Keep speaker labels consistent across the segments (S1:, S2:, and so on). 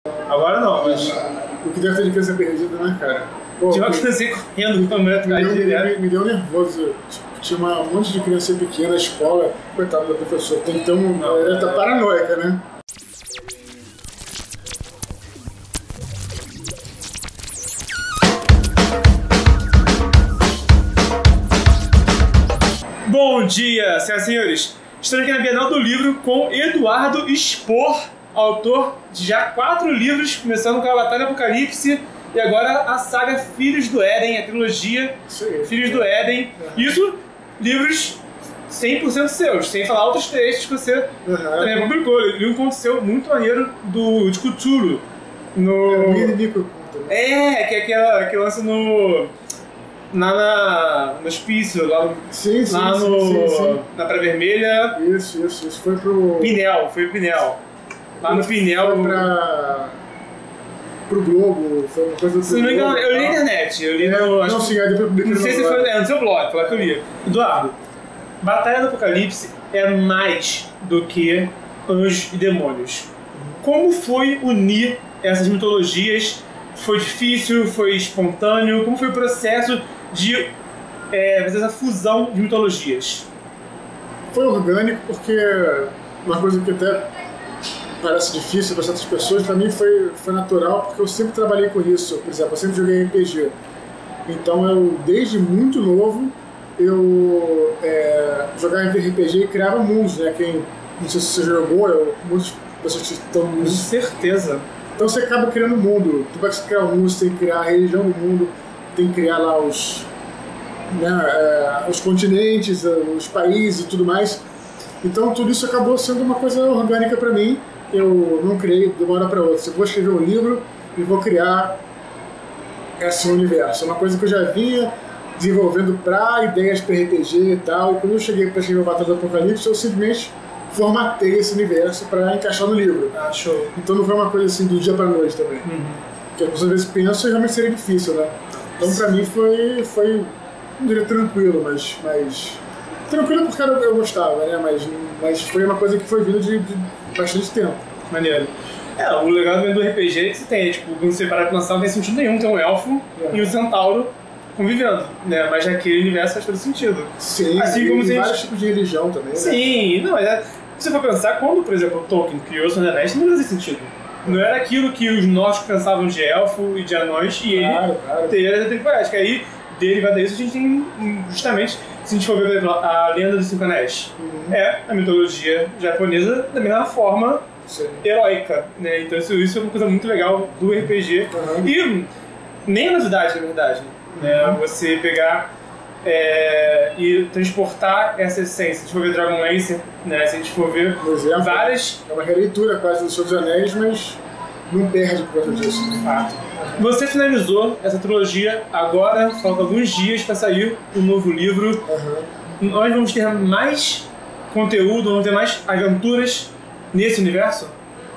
S1: Agora não, mas...
S2: O que deve ter de criança perdida, né, cara? Pô,
S1: tinha uma criança correndo no metro
S2: me deu nervoso. Tinha um monte de criança pequena na escola. Coitado da professora. Tem que ter ela tá paranoica, né?
S1: Bom dia, senhoras e senhores. Estamos aqui na Bienal do Livro com Eduardo Spohr, autor de já 4 livros, começando com a Batalha do Apocalipse e agora a saga Filhos do Éden, a trilogia Filhos do Éden. Isso, livros 100% seus, sem falar outros textos que você também publicou. Ele li um conto seu muito maneiro de Cthulhu. Que é aquele lance no hospício, lá na Praia Vermelha.
S2: Isso foi pro...
S1: Pinel, foi o Pinel. Lá no Pinel.
S2: Foi pro Globo, foi uma coisa do...
S1: Se não me engano, eu li na internet, eu li no...
S2: Não
S1: sei se foi no seu blog, foi lá que eu li. Eduardo, Batalha do Apocalipse é mais do que anjos e demônios. Como foi unir essas mitologias? Foi difícil? Foi espontâneo? Como foi o processo de fazer essa fusão de mitologias?
S2: Foi orgânico, porque uma coisa que até parece difícil para certas pessoas, para mim foi natural, porque eu sempre trabalhei com isso. Por exemplo, eu sempre joguei RPG. Então eu, desde muito novo, eu jogava RPG e criava mundos, né? Não sei se você jogou, muitas pessoas que estão...
S1: Com certeza.
S2: Então você acaba criando um mundo. Tu vai criar um mundo, você tem que criar a religião do mundo, tem que criar lá os continentes, os países e tudo mais. Então tudo isso acabou sendo uma coisa orgânica para mim. Eu não criei de uma hora para outra. Eu vou escrever um livro e vou criar esse universo. É uma coisa que eu já vinha desenvolvendo para ideias para RPG e tal. E quando eu cheguei para escrever o Batalha do Apocalipse, eu simplesmente formatei esse universo para encaixar no livro.
S1: Ah, show.
S2: Então não foi uma coisa assim do dia para noite também. Porque as pessoas às vezes pensam e realmente seria difícil, né? Então para mim foi não diria tranquilo, mas tranquilo porque eu gostava, né? Mas foi uma coisa que foi vindo de bastante tempo.
S1: Maneiro. O legal do RPG é que você tem, tipo, quando você parar de pensar, não tem sentido nenhum ter um elfo e um centauro convivendo, né? Mas naquele universo faz todo sentido.
S2: Sim,
S1: assim como
S2: vários tipos de religião também, né?
S1: Sim, não, se você for pensar, quando, por exemplo, o Tolkien criou o Senhor dos Anéis, não fazia sentido. Não era aquilo que os nórdicos pensavam de elfo e de anões, e ele teria a temporática. Aí, derivado disso, a gente tem, justamente, se a gente for ver a Lenda dos Cinco Anéis, é a mitologia japonesa da mesma forma heróica, né? Então isso é uma coisa muito legal do RPG. E nem a novidade, na verdade, né? Você pegar e transportar essa essência. Se a gente for ver Dragonlance, né? Se a gente for ver várias...
S2: É uma releitura quase do Senhor dos Anéis, mas não perde por causa disso, de fato.
S1: Você finalizou essa trilogia, agora faltam alguns dias para sair um novo livro. Nós vamos ter mais conteúdo, vamos ter mais aventuras nesse universo?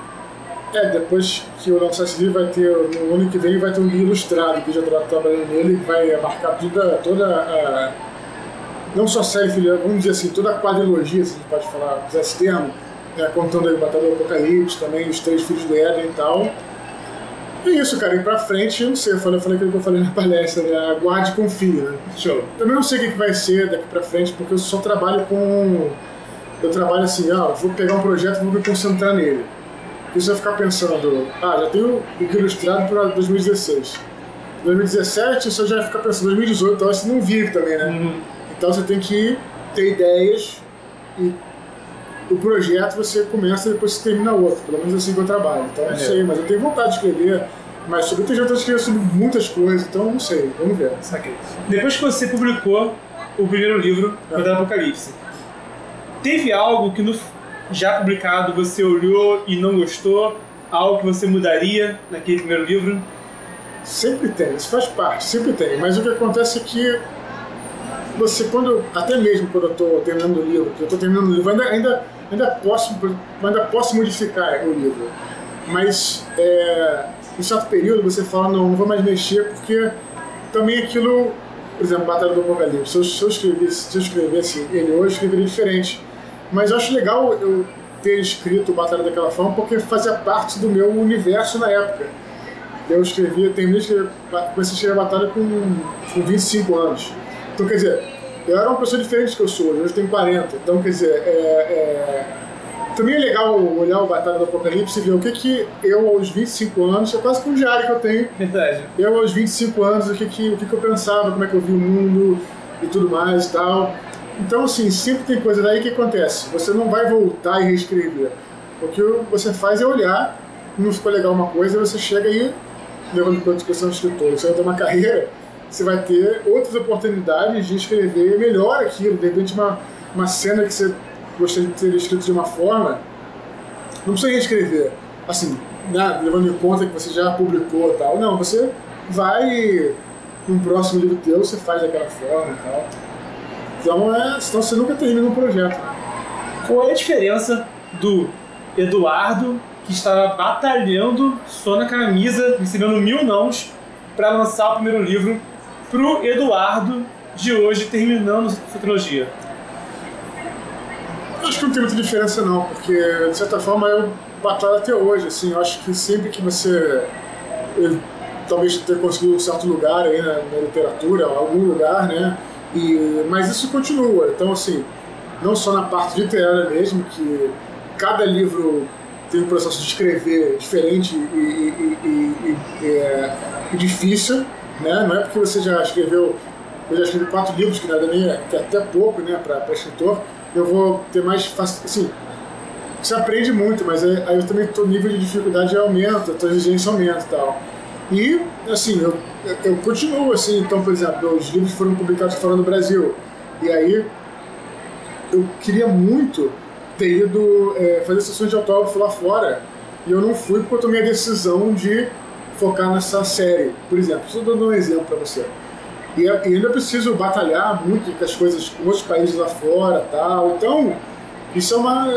S2: Depois que eu lançar esse livro, vai ter, no ano que vem vai ter um livro ilustrado, que eu já estou trabalhando nele, que vai abarcar toda a... Não só série, vamos dizer assim, toda a quadrilogia, se a gente pode falar, usar esse termo, contando aí o Batalha do Apocalipse, também os 3 Filhos do Éden e tal. É isso, cara, e pra frente, eu não sei, eu falei aquilo que eu falei na palestra, né? Aguarde e confie, né?
S1: Show.
S2: Também não sei o que vai ser daqui pra frente, porque eu só trabalho com... Eu trabalho assim, vou pegar um projeto e vou me concentrar nele. Porque você vai ficar pensando, já tenho o ilustrado para 2016. 2017 você já vai ficar pensando, 2018, então você não vive também, né? Então você tem que ter ideias e o projeto você começa e depois você termina outro. Pelo menos assim que eu trabalho. Então não sei, mas eu tenho vontade de escrever. Mas sobre eu já escrever sobre muitas coisas, então não sei, vamos ver.
S1: Depois que você publicou o primeiro livro, Batalha do Apocalipse, teve algo que já publicado você olhou e não gostou? Algo que você mudaria naquele primeiro livro?
S2: Sempre tem, isso faz parte, sempre tem. Mas o que acontece é que você, até mesmo quando eu estou terminando o livro, ainda posso modificar o livro. Mas em certo período você fala, não vou mais mexer, porque também aquilo, por exemplo, Batalha do Apocalipse, se eu escrevesse ele hoje, eu escreveria diferente. Mas eu acho legal eu ter escrito Batalha daquela forma porque fazia parte do meu universo na época. Eu escrevia, comecei a escrever Batalha com 25 anos. Então, quer dizer, eu era uma pessoa diferente do que eu sou hoje, eu tenho 40. Então, quer dizer, também é legal olhar o Batalha do Apocalipse e ver o que eu, aos 25 anos, é quase que um diário que eu tenho.
S1: Verdade.
S2: Eu, aos 25 anos, o que eu pensava, como é que eu vi o mundo e tudo mais e tal. Então, assim, sempre tem coisa daí que acontece. Você não vai voltar e reescrever. O que você faz é olhar, não ficou legal uma coisa, você chega e, levando em conta que você é um escritor, você vai ter uma carreira, você vai ter outras oportunidades de escrever melhor aquilo. De repente, uma cena que você gostaria de ter escrito de uma forma, não precisa reescrever, assim, né, levando em conta que você já publicou e tal. Não, você vai, num próximo livro teu, você faz daquela forma e tal. Então, senão você nunca termina um projeto.
S1: Qual é a diferença do Eduardo, que estava batalhando, suando a camisa, recebendo 1000 nãos, para lançar o primeiro livro, pro Eduardo de hoje, terminando sua trilogia?
S2: Acho que não tem muita diferença não, porque de certa forma eu batalho até hoje, assim, eu acho que sempre que você talvez ter conseguido um certo lugar aí na literatura, algum lugar, né, mas isso continua, então assim, não só na parte literária mesmo, que cada livro tem um processo de escrever diferente e difícil, né, não é porque você já escreveu, eu já escrevi 4 livros, que é até pouco, né, para escritor, eu vou ter mais fácil, assim, você aprende muito, mas aí eu também o nível de dificuldade aumenta, a tua exigência aumenta e tal. E, assim, eu continuo, assim, então, por exemplo, os livros foram publicados fora do Brasil, e aí eu queria muito ter ido fazer sessões de autógrafo lá fora, e eu não fui porque eu tomei a decisão de focar nessa série, por exemplo. Estou dando um exemplo para você. E ainda preciso batalhar muito com as coisas com outros países lá fora, tal. Então, isso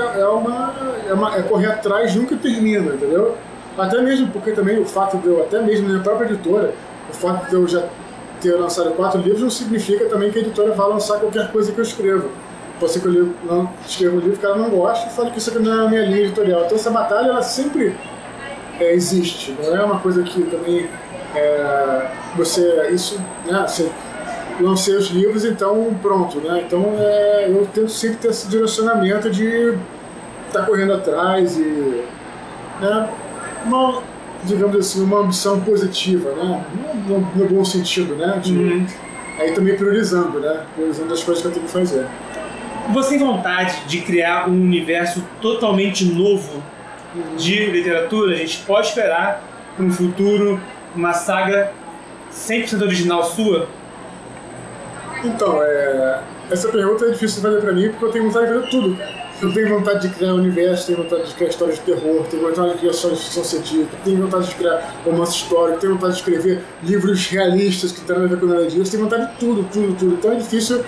S2: é correr atrás, nunca termina, entendeu? Até mesmo porque também o fato de eu, até mesmo na minha própria editora, o fato de eu já ter lançado 4 livros não significa também que a editora vai lançar qualquer coisa que eu escrevo. Pode ser que eu não escreva um livro que ela não gosta e fale que isso aqui não é a minha linha editorial. Então essa batalha, ela sempre existe, não é uma coisa que também você lancei os livros, então pronto, né? Então eu tento sempre ter esse direcionamento de estar correndo atrás e, né, digamos assim, uma ambição positiva, né? No bom sentido, né? Aí também priorizando, né? Priorizando as coisas que eu tenho que fazer.
S1: Você tem vontade de criar um universo totalmente novo de literatura? A gente pode esperar para um futuro uma saga 100% original sua?
S2: Então, essa pergunta é difícil de fazer pra mim porque eu tenho vontade de fazer tudo, cara. Eu tenho vontade de criar universo, tenho vontade de criar histórias de terror, tenho vontade de criar histórias de ficção científica, tenho vontade de criar romance histórico, tenho vontade de escrever livros realistas que não tem nada a ver com nada disso, tenho vontade de tudo. Então é difícil,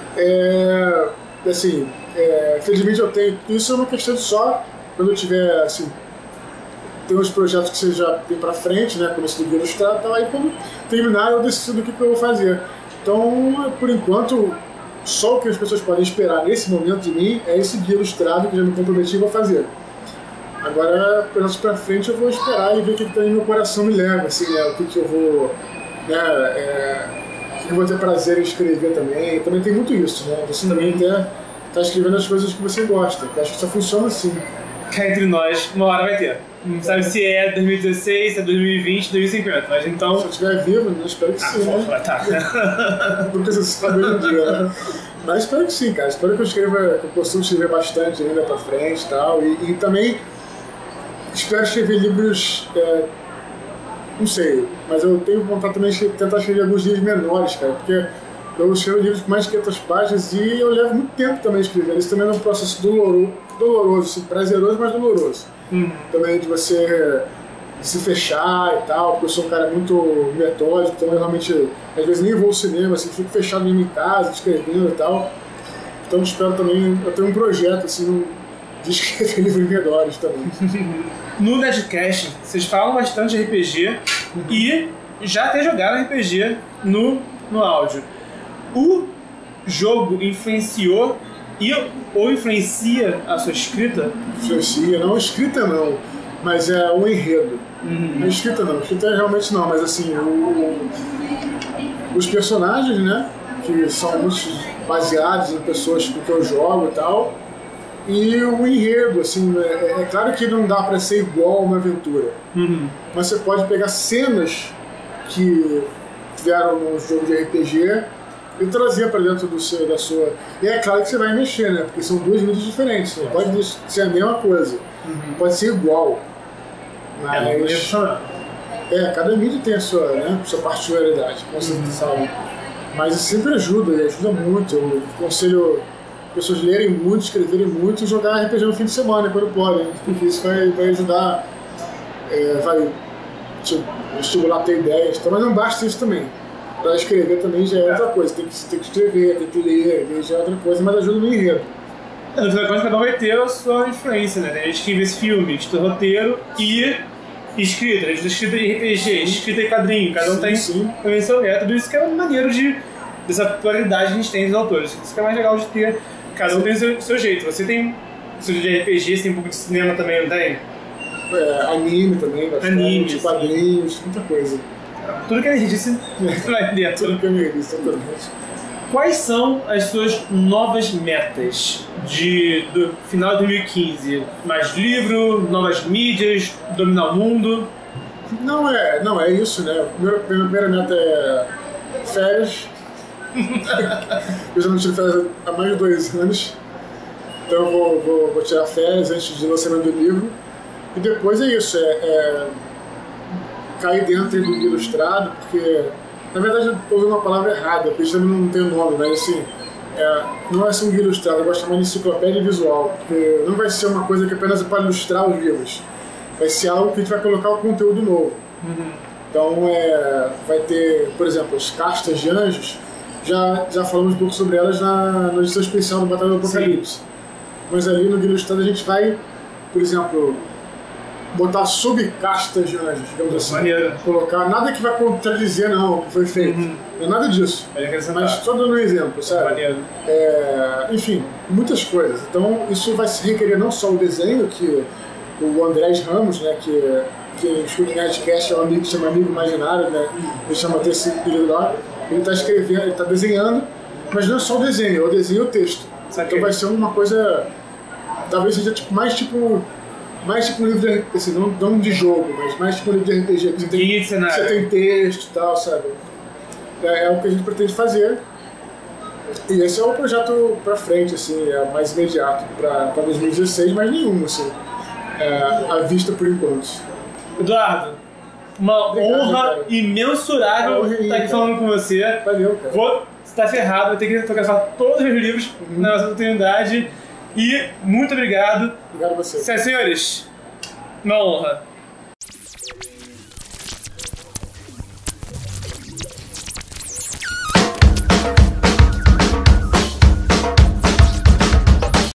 S2: assim, felizmente eu tenho. Isso é uma questão de só quando eu tiver, assim, tem uns projetos que você já tem pra frente, né, como esse do Guia Ilustrado e tal, aí quando terminar eu decido o que eu vou fazer. Então, por enquanto, só o que as pessoas podem esperar nesse momento de mim é esse Guia Ilustrado que eu já me comprometi e vou fazer. Agora, projetos pra frente, eu vou esperar e ver o que meu coração me leva, assim, né, o que eu vou, né, o que eu vou ter prazer em escrever também. Também tem muito isso, né, você também tá escrevendo as coisas que você gosta, eu acho que só funciona assim.
S1: Cá entre nós, uma hora vai ter. Não sabe se é 2016, se é 2020, 2050, mas então...
S2: Se eu estiver vivo, eu espero que sim, né?
S1: Tá.
S2: Porque você sabe hoje em dia, né? Mas espero que sim, cara. Espero que eu consiga escrever bastante ainda pra frente e tal. E também espero escrever livros, não sei, mas eu tenho vontade também de tentar escrever alguns livros menores, cara, porque eu escrevo livros com mais de 500 páginas e eu levo muito tempo também escrevendo. Isso também é um processo doloroso, assim, prazeroso, mas doloroso. Também de você se fechar e tal, porque eu sou um cara muito metódico, então eu realmente, às vezes nem vou ao cinema, assim, fico fechado mesmo em casa, escrevendo e tal. Então espero também, eu tenho um projeto, assim, de escrever livros menores também.
S1: No Nerdcast, vocês falam bastante de RPG e já até jogaram RPG no áudio. O jogo influenciou Ou influencia a sua escrita?
S2: Influencia, não escrita não, mas é o enredo. Não escrita não, escrita realmente não, mas assim, os personagens, né, que são muito baseados em pessoas com que eu jogo e tal, e o enredo, assim, é claro que não dá pra ser igual a uma aventura, mas você pode pegar cenas que tiveram no jogo de RPG e trazer pra dentro da sua... E é claro que você vai mexer, né, porque são duas mídias diferentes, não pode ser a mesma coisa, pode ser igual. Mas, cada mídia tem a sua, né, sua particularidade, como você sabe. Mas isso sempre ajuda, e ajuda muito. Eu aconselho pessoas lerem muito, escreverem muito e jogar RPG no fim de semana, quando podem, porque isso vai ajudar, vai estimular a ter ideias. Então, mas não basta isso também. Para escrever também já é outra coisa. Tem que escrever, tem que ler, já é outra coisa, mas ajuda no enredo.
S1: No final de contas, cada um vai ter a sua influência, né? A gente que vê esse filme, de roteiro e escrita. A gente escrita de RPG, escrita de quadrinho. Cada um tem também seu método. Isso que é maneiro dessa pluralidade que a gente tem dos autores. Isso que é mais legal de ter. Cada um tem o seu jeito. Você tem seu de RPG, você tem um pouco de cinema também, não tem?
S2: Anime também, bastante, quadrinhos, muita coisa.
S1: Tudo que a gente disse vai dentro.
S2: Tudo que eu me disse, totalmente.
S1: Quais são as suas novas metas do final de 2015? Mais livro, novas mídias, dominar o mundo?
S2: Não é isso, né? Minha primeira meta é férias. Eu já não tiro férias há mais de 2 anos. Então eu vou tirar férias antes do lançamento do livro. E depois é isso, cair dentro do Guia Ilustrado, porque... Na verdade, eu usei uma palavra errada, porque isso também não tem nome, mas assim, não vai ser um guia ilustrado, eu gosto de chamar de enciclopédia visual, porque não vai ser uma coisa que apenas é para ilustrar os livros, vai ser algo que a gente vai colocar o conteúdo novo. Então, vai ter, por exemplo, as castas de anjos, já falamos um pouco sobre elas na edição especial do Batalha do Apocalipse. Mas ali no guia ilustrado a gente vai, por exemplo, botar subcastas de anjos, digamos assim.
S1: Maneiro.
S2: Colocar nada que vai contradizer, não, o que foi feito. Não é nada disso. Mas só dando um exemplo, sabe?
S1: Maneiro.
S2: Enfim, muitas coisas. Então, isso vai se requerer não só o desenho, que o Andrés Ramos, né, que escuta o Nerdcast, é um amigo que chama Amigo Imaginário, né? Ele chama esse período lá. Ele está escrevendo, ele está desenhando, mas não é só o desenho, é o desenho e o texto. Então vai ser uma coisa, talvez seja mais tipo um livro de RPG, assim, não de jogo, mas mais tipo um livro de RPG, que você tem texto e tal, sabe? É o que a gente pretende fazer. E esse é o projeto pra frente, assim, é mais imediato pra 2016, mas nenhum, assim, à vista por enquanto.
S1: Eduardo, uma honra imensurável estar aqui falando com você.
S2: Valeu, cara.
S1: Você tá ferrado, vou ter que fotografar todos os meus livros na nossa oportunidade. E muito obrigado.
S2: Obrigado a você.
S1: Senhoras e senhores, uma honra.